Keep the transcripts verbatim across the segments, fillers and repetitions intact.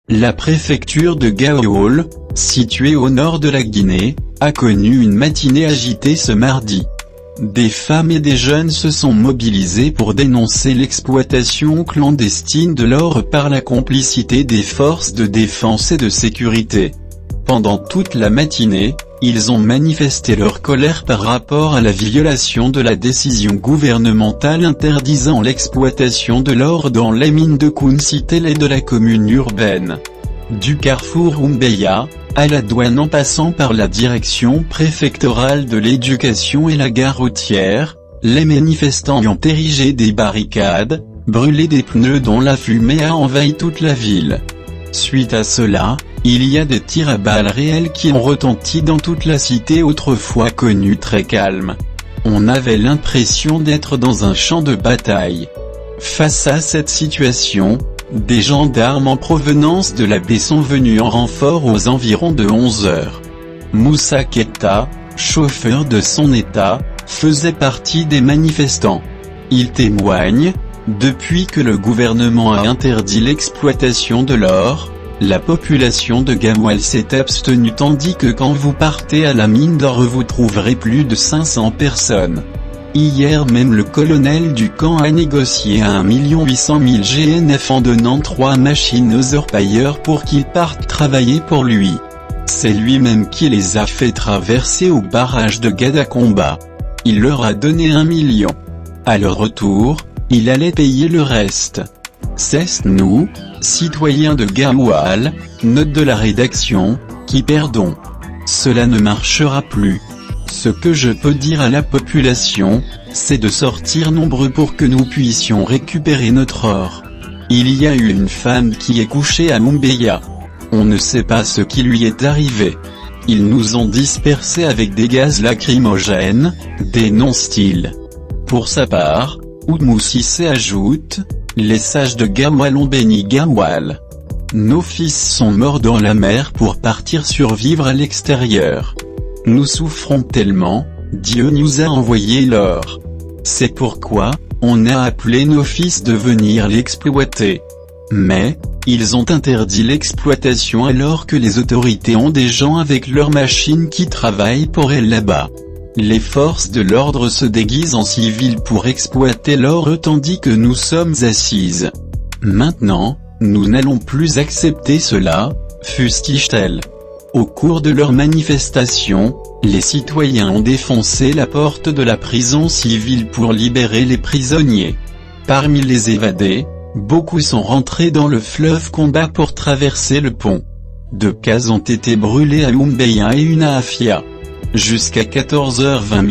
La préfecture de Gaole, située au nord de la Guinée, a connu une matinée agitée ce mardi. Des femmes et des jeunes se sont mobilisés pour dénoncer l'exploitation clandestine de l'or par la complicité des forces de défense et de sécurité. Pendant toute la matinée, ils ont manifesté leur colère par rapport à la violation de la décision gouvernementale interdisant l'exploitation de l'or dans les mines de Kunsitel et de la commune urbaine. Du carrefour Umbeya, à la douane en passant par la direction préfectorale de l'éducation et la gare routière, les manifestants ont érigé des barricades, brûlé des pneus dont la fumée a envahi toute la ville. Suite à cela, il y a des tirs à balles réelles qui ont retenti dans toute la cité autrefois connue très calme. On avait l'impression d'être dans un champ de bataille. Face à cette situation, des gendarmes en provenance de la baie sont venus en renfort aux environs de onze heures. Moussa Keita, chauffeur de son état, faisait partie des manifestants. Il témoigne, depuis que le gouvernement a interdit l'exploitation de l'or, la population de Gaole s'est abstenue tandis que quand vous partez à la mine d'or vous trouverez plus de cinq cents personnes. Hier même le colonel du camp a négocié à un million huit cent mille G N F en donnant trois machines aux orpailleurs pour qu'ils partent travailler pour lui. C'est lui-même qui les a fait traverser au barrage de Gadakomba. Il leur a donné un million. À leur retour, il allait payer le reste. C'est nous, citoyens de Gaole, note de la rédaction, qui perdons. Cela ne marchera plus. Ce que je peux dire à la population, c'est de sortir nombreux pour que nous puissions récupérer notre or. Il y a eu une femme qui est couchée à Umbeya. On ne sait pas ce qui lui est arrivé. Ils nous ont dispersés avec des gaz lacrymogènes, dénonce-t-il. Pour sa part, Oumou Cissé ajoute, les sages de Gaole ont béni Gaole. Nos fils sont morts dans la mer pour partir survivre à l'extérieur. Nous souffrons tellement, Dieu nous a envoyé l'or. C'est pourquoi, on a appelé nos fils de venir l'exploiter. Mais, ils ont interdit l'exploitation alors que les autorités ont des gens avec leurs machines qui travaillent pour elles là-bas. Les forces de l'ordre se déguisent en civils pour exploiter l'or tandis que nous sommes assises. Maintenant, nous n'allons plus accepter cela, fustige-t-elle. Au cours de leur manifestation, les citoyens ont défoncé la porte de la prison civile pour libérer les prisonniers. Parmi les évadés, beaucoup sont rentrés dans le fleuve Komba pour traverser le pont. Deux cases ont été brûlées à Umbeya et une à Afia. Jusqu'à quatorze heures vingt,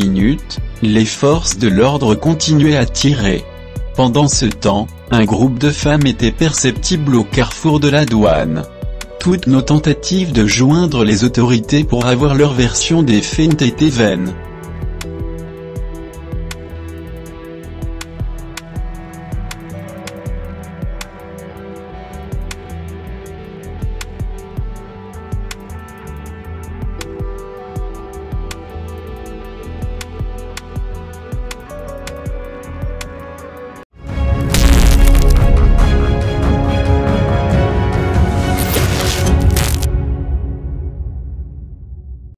les forces de l'ordre continuaient à tirer. Pendant ce temps, un groupe de femmes était perceptible au carrefour de la douane. Toutes nos tentatives de joindre les autorités pour avoir leur version des faits ont été vaines.